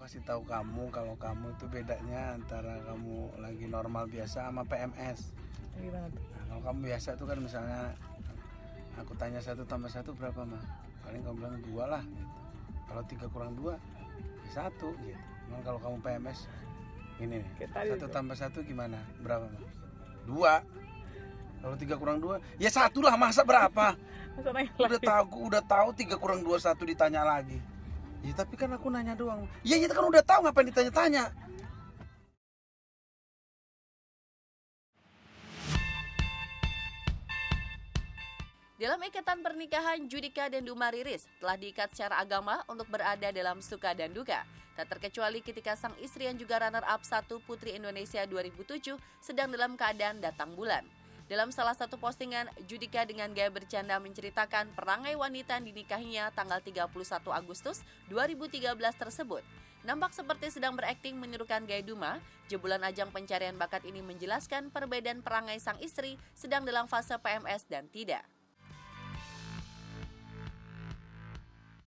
kasih tahu kamu kalau kamu itu bedanya antara kamu lagi normal biasa sama PMS. Gimana tuh? Nah, kalau kamu biasa tuh kan misalnya aku tanya 1 tambah 1 berapa mah? Paling kamu bilang 2 lah gitu. Kalau 3 kurang 2 ya 1 gitu. Cuman kalau kamu PMS ini nih, 1 tambah 1 gimana? Berapa mah? 2. Kalau 3 kurang 2 ya 1 lah, masa berapa? Udah tahu 3 kurang 2 1 ditanya lagi. Ya tapi kan aku nanya doang. Ya itu kan udah tahu, ngapain ditanya-tanya? Dalam ikatan pernikahan, Judika dan Duma Riris telah diikat secara agama untuk berada dalam suka dan duka. Tak terkecuali ketika sang istri yang juga runner-up 1 Putri Indonesia 2007 sedang dalam keadaan datang bulan. Dalam salah satu postingan, Judika dengan gaya bercanda menceritakan perangai wanita yang dinikahinya tanggal 31 Agustus 2013 tersebut. Nampak seperti sedang berakting menirukan gaya Duma, jebolan ajang pencarian bakat ini menjelaskan perbedaan perangai sang istri sedang dalam fase PMS dan tidak.